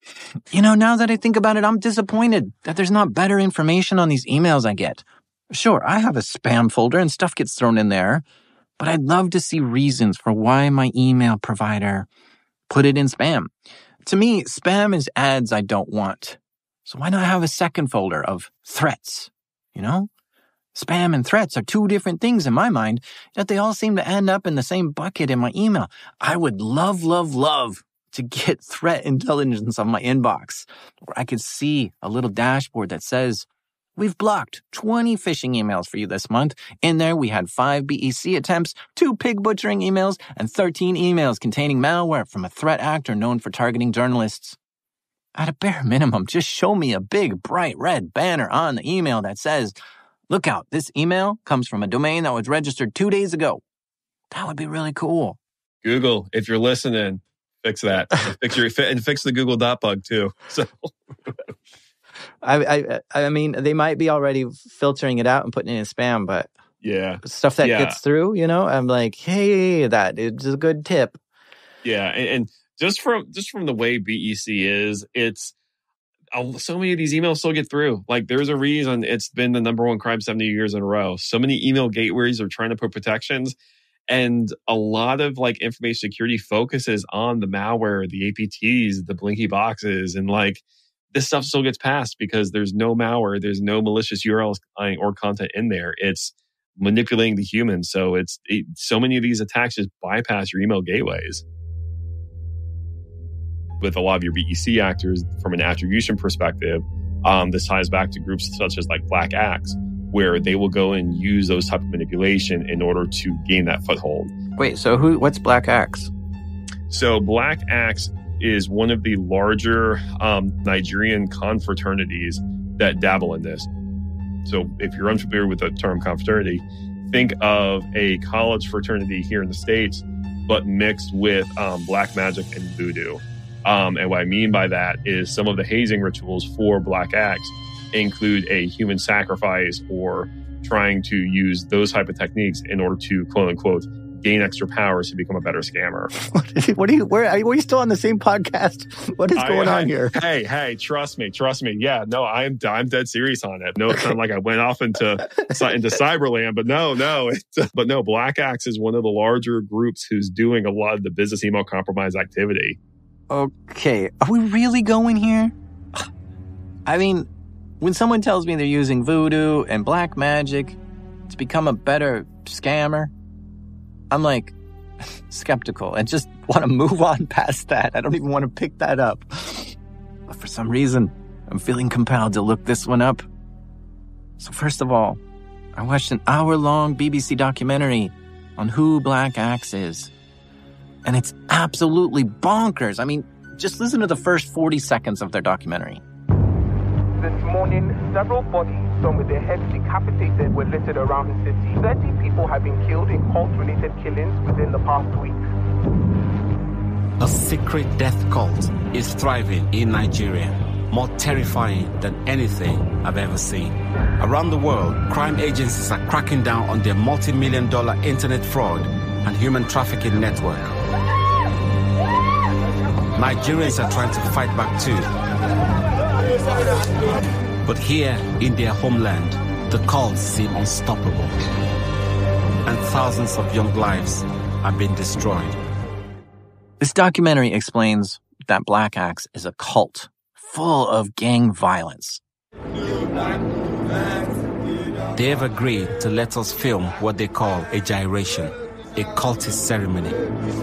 You know, now that I think about it, I'm disappointed that there's not better information on these emails I get. Sure, I have a spam folder and stuff gets thrown in there, but I'd love to see reasons for why my email provider put it in spam. To me, spam is ads I don't want. So why not have a second folder of threats, you know? Spam and threats are two different things in my mind, yet they all seem to end up in the same bucket in my email. I would love, love, love to get threat intelligence on my inbox, where I could see a little dashboard that says, we've blocked twenty phishing emails for you this month. In there, we had five B E C attempts, two pig butchering emails, and thirteen emails containing malware from a threat actor known for targeting journalists. At a bare minimum, just show me a big, bright red banner on the email that says, look out, this email comes from a domain that was registered two days ago. That would be really cool. Google, if you're listening, fix that. And fix your and fix the Google dot bug too. So, I, I I mean, they might be already filtering it out and putting it in spam, but yeah, stuff that yeah. gets through, you know, I'm like, hey, that is a good tip. Yeah, and, and just from just from the way B E C is, it's so many of these emails still get through. Like, there's a reason it's been the number one crime seventy years in a row. So many email gateways are trying to put protections. And a lot of like information security focuses on the malware, the A P Ts, the blinky boxes, and like this stuff still gets passed because there's no malware, there's no malicious U R Ls or content in there. It's manipulating the humans. So it's it, so many of these attacks just bypass your email gateways. With a lot of your B E C actors, from an attribution perspective, um, this ties back to groups such as like Black Axe, where they will go and use those type of manipulation in order to gain that foothold. Wait, so who? What's Black Axe? So Black Axe is one of the larger um, Nigerian confraternities that dabble in this. So if you're unfamiliar with the term confraternity, think of a college fraternity here in the States, but mixed with um, black magic and voodoo. Um, and what I mean by that is some of the hazing rituals for Black Axe include a human sacrifice or trying to use those type of techniques in order to, quote unquote, gain extra powers to become a better scammer. What are you, where are you, are you still on the same podcast? What is going I, I, on here? Hey, hey, trust me, trust me. Yeah, no, I'm I'm dead serious on it. No, it's not like I went off into, into cyberland, but no, no. It's, but no, Black Axe is one of the larger groups who's doing a lot of the business email compromise activity. Okay, are we really going here? I mean, when someone tells me they're using voodoo and black magic to become a better scammer, I'm like skeptical and just want to move on past that. I don't even want to pick that up. But for some reason, I'm feeling compelled to look this one up. So first of all, I watched an hour-long B B C documentary on who Black Axe is. And it's absolutely bonkers. I mean, just listen to the first forty seconds of their documentary. This morning, several bodies, some with their heads decapitated, were littered around the city. thirty people have been killed in cult-related killings within the past week. A secret death cult is thriving in Nigeria, more terrifying than anything I've ever seen. Around the world, crime agencies are cracking down on their multi-million dollar internet fraud and human trafficking network. Nigerians are trying to fight back too. But here in their homeland, the cults seem unstoppable. And thousands of young lives are being destroyed. This documentary explains that Black Axe is a cult full of gang violence. They have agreed to let us film what they call a gyration, a cultist ceremony.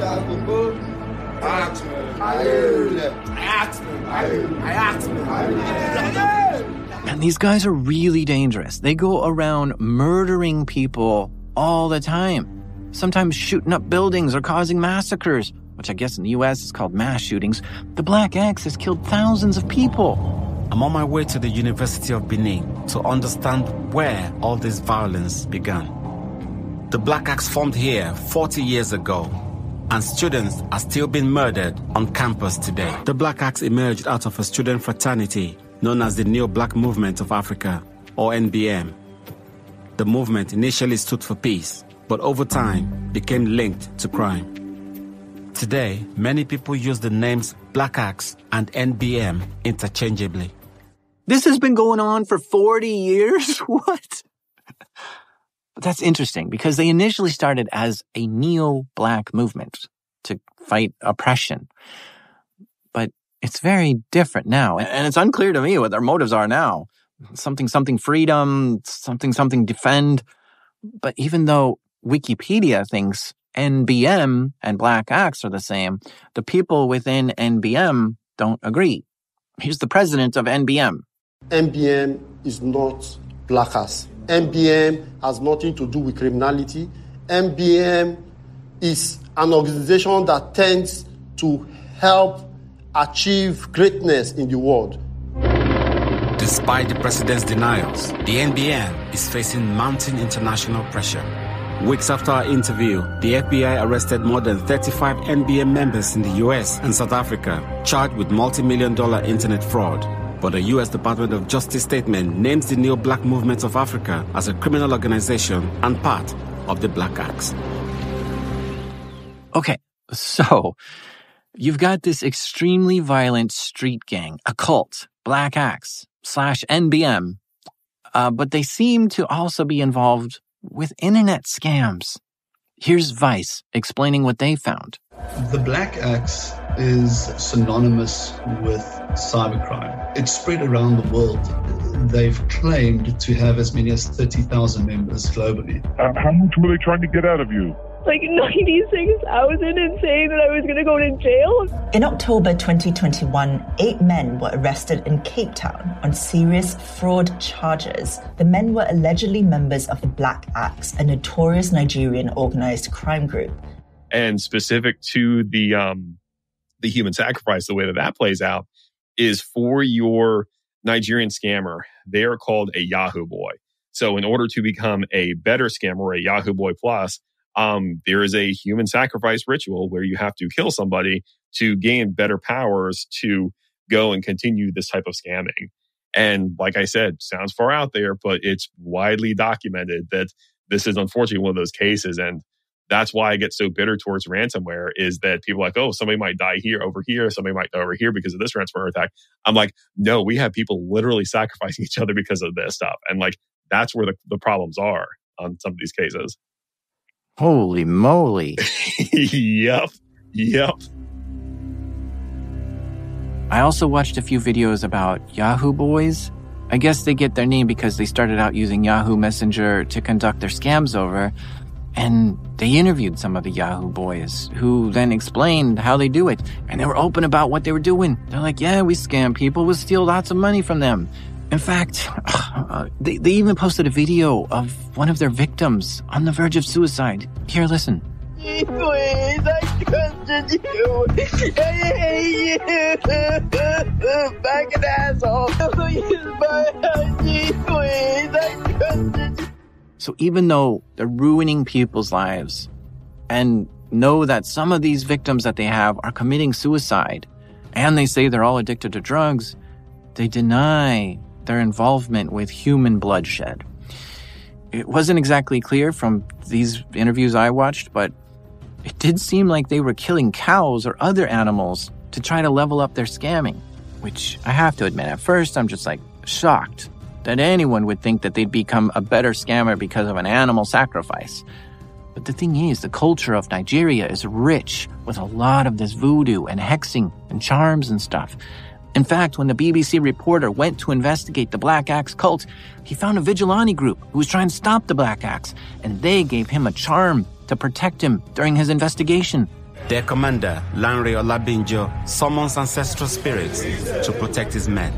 And these guys are really dangerous. They go around murdering people all the time, sometimes shooting up buildings or causing massacres, which I guess in the U S is called mass shootings. The Black Axe has killed thousands of people. I'm on my way to the University of Benin to understand where all this violence began. The Black Axe formed here forty years ago, and students are still being murdered on campus today. The Black Axe emerged out of a student fraternity known as the Neo-Black Movement of Africa, or N B M. The movement initially stood for peace, but over time became linked to crime. Today, many people use the names Black Axe and N B M interchangeably. This has been going on for forty years? What? But that's interesting because they initially started as a neo-black movement to fight oppression. But it's very different now. And it's unclear to me what their motives are now. Something, something freedom, something, something defend. But even though Wikipedia thinks N B M and Black Axe are the same, the people within N B M don't agree. Here's the president of N B M. N B M is not Black Axe. N B M has nothing to do with criminality. N B M is an organization that tends to help achieve greatness in the world. Despite the president's denials, the N B M is facing mounting international pressure. Weeks after our interview, the F B I arrested more than thirty-five N B M members in the U S and South Africa, charged with multi-million dollar internet fraud. But the U S Department of Justice statement names the Neo-Black Movement of Africa as a criminal organization and part of the Black Axe. Okay, so you've got this extremely violent street gang, a cult, Black Axe slash N B M, uh, but they seem to also be involved with internet scams. Here's Vice explaining what they found. The Black Axe is synonymous with cybercrime. It's spread around the world. they've claimed to have as many as thirty thousand members globally. Uh, how much were they trying to get out of you? Like ninety-six thousand and saying that I was going to go to jail. In October twenty twenty-one, eight men were arrested in Cape Town on serious fraud charges. The men were allegedly members of the Black Axe, a notorious Nigerian organized crime group. And specific to the um, the human sacrifice, the way that that plays out is for your Nigerian scammer, they are called a Yahoo Boy. So in order to become a better scammer, a Yahoo Boy Plus, um, there is a human sacrifice ritual where you have to kill somebody to gain better powers to go and continue this type of scamming. And like I said, sounds far out there, but it's widely documented that this is unfortunately one of those cases. And that's why I get so bitter towards ransomware is that people are like, oh, somebody might die here, over here. Somebody might die over here because of this ransomware attack. I'm like, no, we have people literally sacrificing each other because of this stuff. And like, that's where the, the problems are on some of these cases. Holy moly. Yep. Yep. I also watched a few videos about Yahoo Boys. I guess they get their name because they started out using Yahoo Messenger to conduct their scams over. And they interviewed some of the Yahoo Boys who then explained how they do it. And they were open about what they were doing. They're like, yeah, we scam people. We steal lots of money from them. In fact, uh, they, they even posted a video of one of their victims on the verge of suicide. Here, listen. Please, I trusted you. I hate you. Back an asshole. Please, I trusted you. So even though they're ruining people's lives and know that some of these victims that they have are committing suicide, and they say they're all addicted to drugs, they deny their involvement with human bloodshed. It wasn't exactly clear from these interviews I watched, but it did seem like they were killing cows or other animals to try to level up their scamming, which I have to admit, at first I'm just like shocked that anyone would think that they'd become a better scammer because of an animal sacrifice. But the thing is, the culture of Nigeria is rich with a lot of this voodoo and hexing and charms and stuff. In fact, when the B B C reporter went to investigate the Black Axe cult, he found a vigilante group who was trying to stop the Black Axe, and they gave him a charm to protect him during his investigation. Their commander, Lanre Olabinjo, summons ancestral spirits to protect his men.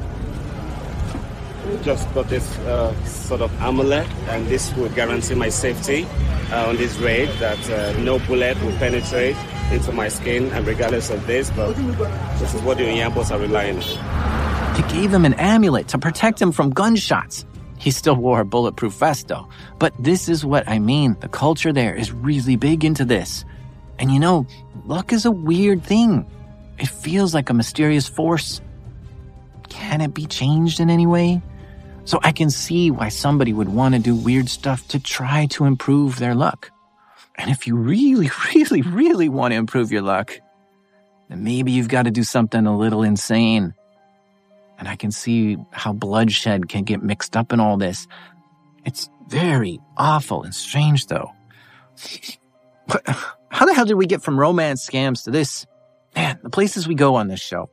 Just got this uh, sort of amulet, and this will guarantee my safety uh, on this raid, that uh, no bullet will penetrate into my skin, and regardless of this, but this is what the Onyambos are relying on. They gave him an amulet to protect him from gunshots. He still wore a bulletproof vest, though. But this is what I mean. The culture there is really big into this. And you know, luck is a weird thing. It feels like a mysterious force. Can it be changed in any way? So I can see why somebody would want to do weird stuff to try to improve their luck. And if you really, really, really want to improve your luck, then maybe you've got to do something a little insane. And I can see how bloodshed can get mixed up in all this. It's very awful and strange, though. How the hell did we get from romance scams to this? Man, the places we go on this show.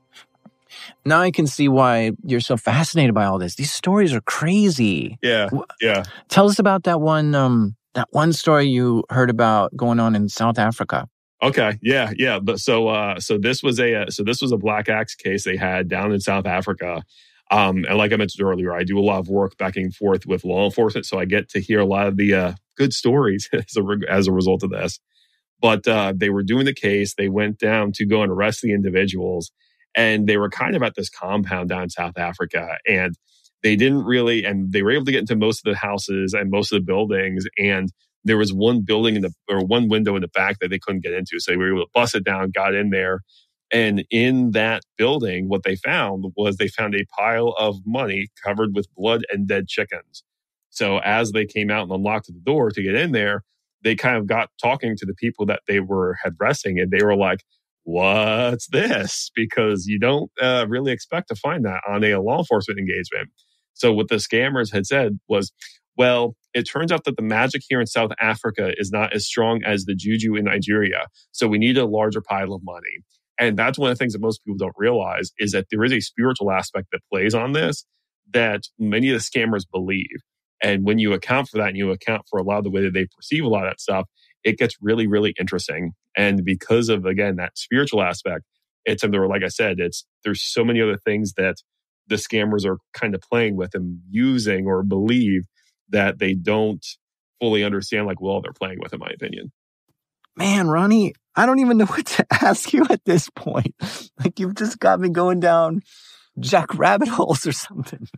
Now I can see why you're so fascinated by all this. These stories are crazy. Yeah, yeah. Tell us about that one, um, that one story you heard about going on in South Africa. Okay, yeah, yeah. But so, uh, so this was a uh, so this was a Black Axe case they had down in South Africa. Um, and like I mentioned earlier, I do a lot of work back and forth with law enforcement, so I get to hear a lot of the uh, good stories as a, as a result of this. But uh, they were doing the case. They went down to go and arrest the individuals. And they were kind of at this compound down in South Africa, and they didn't really, and they were able to get into most of the houses and most of the buildings. And there was one building in the, or one window in the back that they couldn't get into. So they were able to bust it down, got in there. And in that building, what they found was they found a pile of money covered with blood and dead chickens. So as they came out and unlocked the door to get in there, they kind of got talking to the people that they were had arresting, and they were like, what's this? Because you don't uh, really expect to find that on a law enforcement engagement. So what the scammers had said was, well, it turns out that the magic here in South Africa is not as strong as the juju in Nigeria. So we need a larger pile of money. And that's one of the things that most people don't realize is that there is a spiritual aspect that plays on this, that many of the scammers believe. And when you account for that and you account for a lot of the way that they perceive a lot of that stuff, it gets really, really interesting. And because of, again, that spiritual aspect, it's, like I said, it's there's so many other things that the scammers are kind of playing with and using or believe that they don't fully understand, like, well, they're playing with, in my opinion. Man, Ronnie, I don't even know what to ask you at this point. Like, you've just got me going down jack rabbit holes or something.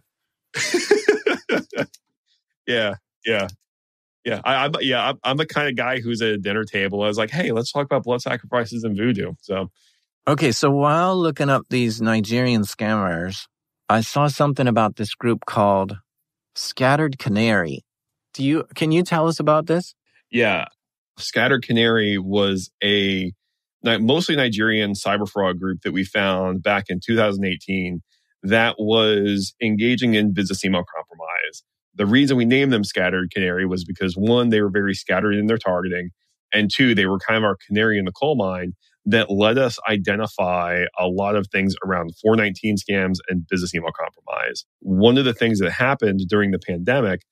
yeah, yeah, yeah. I, I'm yeah, I'm, I'm the kind of guy who's at a dinner table. I was like, hey, let's talk about blood sacrifices and voodoo. So, okay, so while looking up these Nigerian scammers, I saw something about this group called Scattered Canary. Do you can you tell us about this? Yeah, Scattered Canary was a mostly Nigerian cyber fraud group that we found back in two thousand eighteen that was engaging in business email compromise. The reason we named them Scattered Canary was because, one, they were very scattered in their targeting, and two, they were kind of our canary in the coal mine that let us identify a lot of things around four nineteen scams and business email compromise. One of the things that happened during the pandemic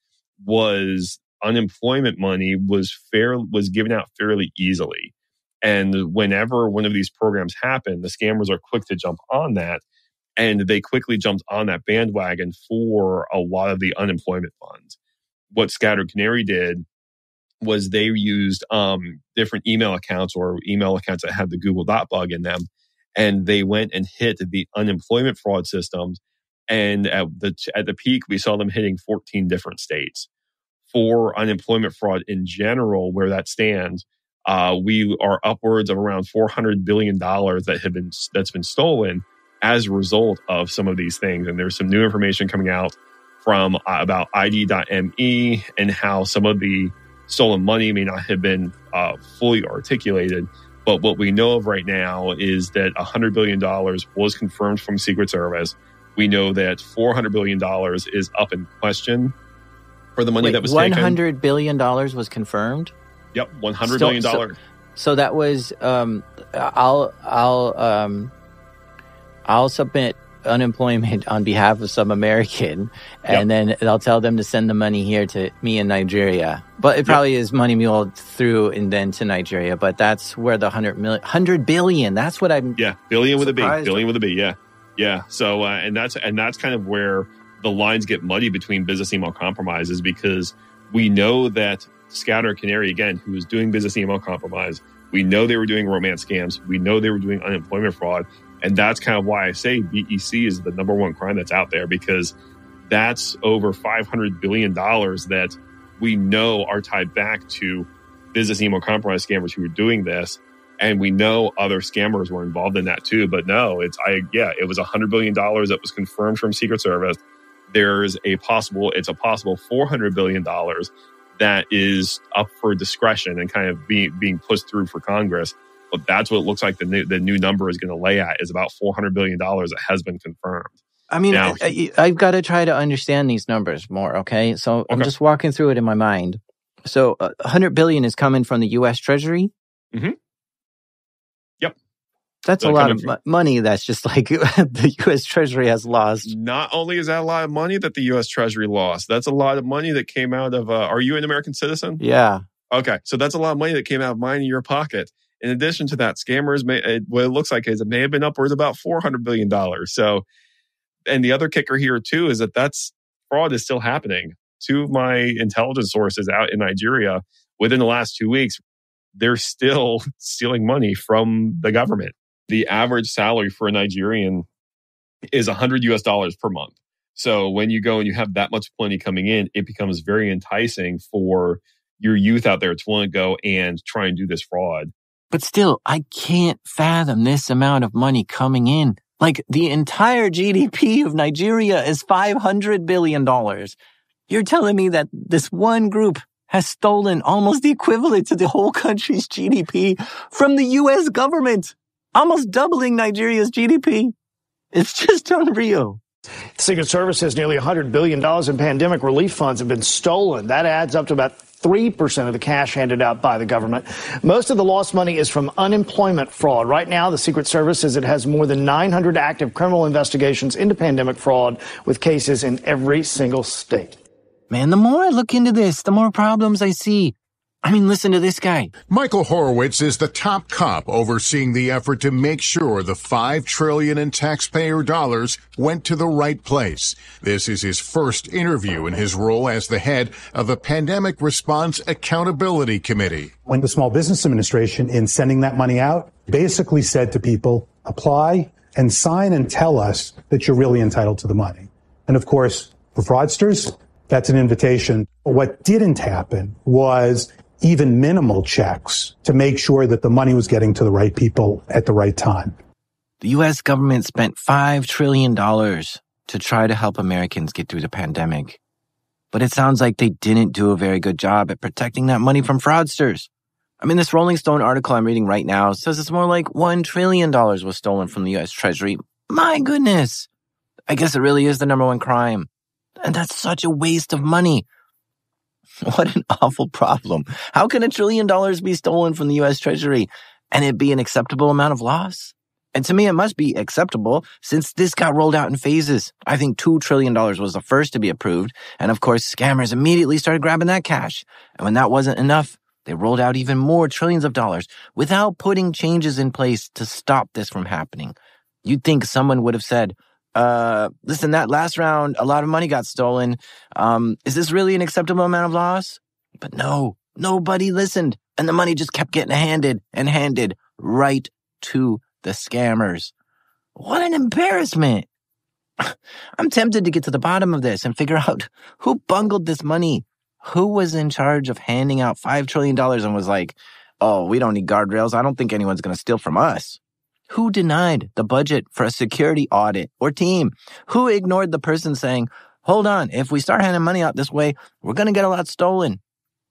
was unemployment money was fair was given out fairly easily. And whenever one of these programs happened, the scammers are quick to jump on that. And they quickly jumped on that bandwagon for a lot of the unemployment funds. What Scattered Canary did was they used um, different email accounts or email accounts that had the Google Dot bug in them. And they went and hit the unemployment fraud systems. And at the at the peak, we saw them hitting fourteen different states. For unemployment fraud in general, where that stands, uh, we are upwards of around four hundred billion dollars that have been that's been stolen as a result of some of these things. And there's some new information coming out from uh, about I D dot M E and how some of the stolen money may not have been uh, fully articulated. But what we know of right now is that one hundred billion dollars was confirmed from Secret Service. We know that four hundred billion dollars is up in question for the money Wait, that was taken. one hundred billion dollars was confirmed? Yep, one hundred billion dollars. So, so that was, um, I'll, I'll, um, I'll submit unemployment on behalf of some American, and yep. then I'll tell them to send the money here to me in Nigeria. But it probably yep. is money muled through and then to Nigeria. But that's where the one hundred million, one hundred billion, that's what I'm Yeah, billion with a B. surprised. Billion with a B, yeah. Yeah, so, uh, and that's and that's kind of where the lines get muddy between business email compromise, is because we know that Scattered Canary, again, who was doing business email compromise, we know they were doing romance scams, we know they were doing unemployment fraud. And that's kind of why I say B E C is the number one crime that's out there, because that's over five hundred billion dollars that we know are tied back to business email compromise scammers who are doing this. And we know other scammers were involved in that too. But no, it's, I, yeah, it was one hundred billion dollars that was confirmed from Secret Service. There's a possible, it's a possible four hundred billion dollars that is up for discretion and kind of being, being pushed through for Congress. But that's what it looks like the new, the new number is going to lay at, is about four hundred billion dollars that has been confirmed. I mean, now, I, I've got to try to understand these numbers more, okay? So okay. I'm just walking through it in my mind. So uh, one hundred billion dollars is coming from the U S Treasury? Mm-hmm. Yep. That's They're a lot of from, money that's just like the U S Treasury has lost. Not only is that a lot of money that the U S Treasury lost, that's a lot of money that came out of, uh, are you an American citizen? Yeah. Okay, so that's a lot of money that came out of mine in your pocket. In addition to that, scammers, may, it, what it looks like is it may have been upwards about four hundred billion dollars. So, and the other kicker here too is that that's fraud is still happening. Two of my intelligence sources out in Nigeria within the last two weeks, they're still stealing money from the government. The average salary for a Nigerian is one hundred U S dollars per month. So when you go and you have that much money coming in, it becomes very enticing for your youth out there to want to go and try and do this fraud. But still, I can't fathom this amount of money coming in. Like, the entire G D P of Nigeria is five hundred billion dollars. You're telling me that this one group has stolen almost the equivalent to the whole country's G D P from the U S government, almost doubling Nigeria's G D P. It's just unreal. The Secret Service says nearly one hundred billion dollars in pandemic relief funds have been stolen. That adds up to about three percent of the cash handed out by the government. Most of the lost money is from unemployment fraud. Right now, the Secret Service says it has more than nine hundred active criminal investigations into pandemic fraud, with cases in every single state. Man, the more I look into this, the more problems I see. I mean, listen to this guy. Michael Horowitz is the top cop overseeing the effort to make sure the five trillion dollars in taxpayer dollars went to the right place. This is his first interview in his role as the head of the Pandemic Response Accountability Committee. When the Small Business Administration, in sending that money out, basically said to people, apply and sign and tell us that you're really entitled to the money. And of course, for fraudsters, that's an invitation. What didn't happen was even minimal checks to make sure that the money was getting to the right people at the right time. The U S government spent five trillion dollars to try to help Americans get through the pandemic. But it sounds like they didn't do a very good job at protecting that money from fraudsters. I mean, this Rolling Stone article I'm reading right now says it's more like one trillion dollars was stolen from the U S Treasury. My goodness. I guess it really is the number one crime. And that's such a waste of money. What an awful problem. How can a trillion dollars be stolen from the U S Treasury and it be an acceptable amount of loss? And to me, it must be acceptable since this got rolled out in phases. I think two trillion dollars was the first to be approved. And of course, scammers immediately started grabbing that cash. And when that wasn't enough, they rolled out even more trillions of dollars without putting changes in place to stop this from happening. You'd think someone would have said, Uh, listen, that last round, a lot of money got stolen. Um, is this really an acceptable amount of loss? But no, nobody listened. And the money just kept getting handed and handed right to the scammers. What an embarrassment. I'm tempted to get to the bottom of this and figure out who bungled this money. Who was in charge of handing out five trillion dollars and was like, oh, we don't need guardrails. I don't think anyone's going to steal from us. Who denied the budget for a security audit or team? Who ignored the person saying, hold on, if we start handing money out this way, we're going to get a lot stolen?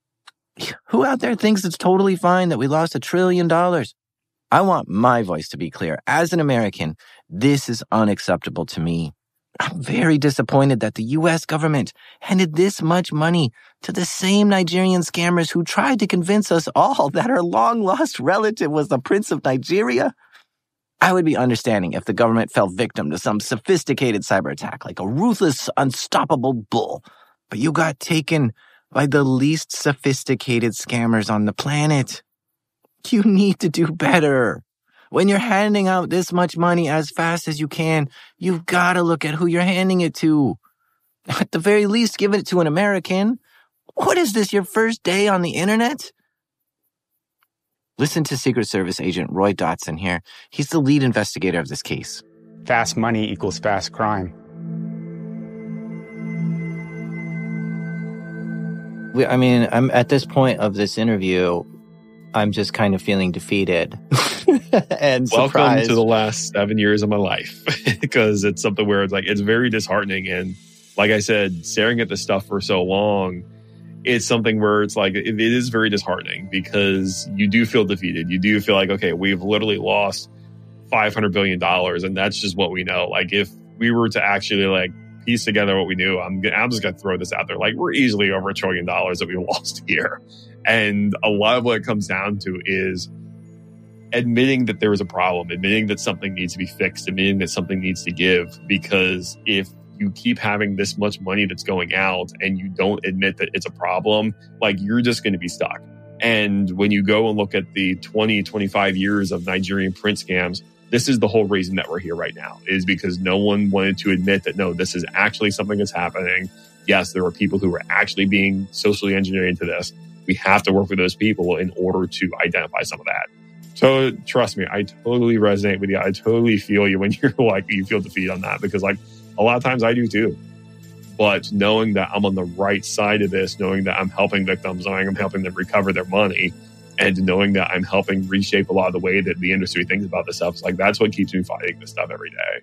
Who out there thinks it's totally fine that we lost a trillion dollars? I want my voice to be clear. As an American, this is unacceptable to me. I'm very disappointed that the U S government handed this much money to the same Nigerian scammers who tried to convince us all that our long-lost relative was the Prince of Nigeria. I would be understanding if the government fell victim to some sophisticated cyber attack, like a ruthless, unstoppable bull. But you got taken by the least sophisticated scammers on the planet. You need to do better. When you're handing out this much money as fast as you can, you've got to look at who you're handing it to. At the very least, give it to an American. What is this, your first day on the internet? Listen to Secret Service agent Roy Dotson here. He's the lead investigator of this case. Fast money equals fast crime. We, I mean, I'm at this point of this interview, I'm just kind of feeling defeated and surprised. Welcome to the last seven years of my life, because it's something where it's like, it's very disheartening. And like I said, staring at this stuff for so long, it's something where it's like, it, it is very disheartening because you do feel defeated. You do feel like, okay, we've literally lost five hundred billion dollars. And that's just what we know. Like if we were to actually like piece together what we knew, I'm, I'm just going to throw this out there. Like we're easily over a trillion dollars that we lost here. And a lot of what it comes down to is admitting that there was a problem, admitting that something needs to be fixed, admitting that something needs to give. Because if you keep having this much money that's going out and you don't admit that it's a problem, like you're just going to be stuck. And when you go and look at the twenty, twenty-five years of Nigerian print scams, this is the whole reason that we're here right now, is because no one wanted to admit that, no, this is actually something that's happening. Yes, there are people who are actually being socially engineered into this. We have to work with those people in order to identify some of that. So trust me, I totally resonate with you. I totally feel you when you're like, you feel defeat on that, because like a lot of times I do too. But knowing that I'm on the right side of this, knowing that I'm helping victims, knowing I'm helping them recover their money, and knowing that I'm helping reshape a lot of the way that the industry thinks about this stuff, it's like that's what keeps me fighting this stuff every day.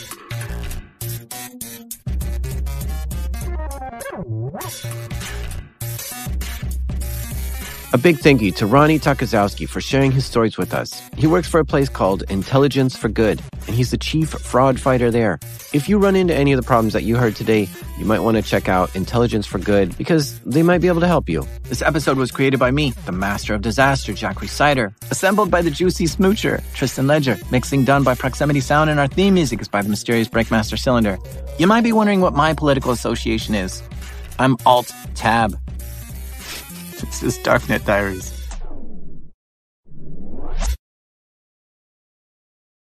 A big thank you to Ronnie Takazowski for sharing his stories with us. He works for a place called Intelligence for Good, and he's the chief fraud fighter there. If you run into any of the problems that you heard today, you might want to check out Intelligence for Good because they might be able to help you. This episode was created by me, the master of disaster, Jack Rhysider. Assembled by the juicy smoocher, Tristan Ledger. Mixing done by Proximity Sound, and our theme music is by the mysterious Breakmaster Cylinder. You might be wondering what my political association is. I'm Alt-Tab. This is Darknet Diaries.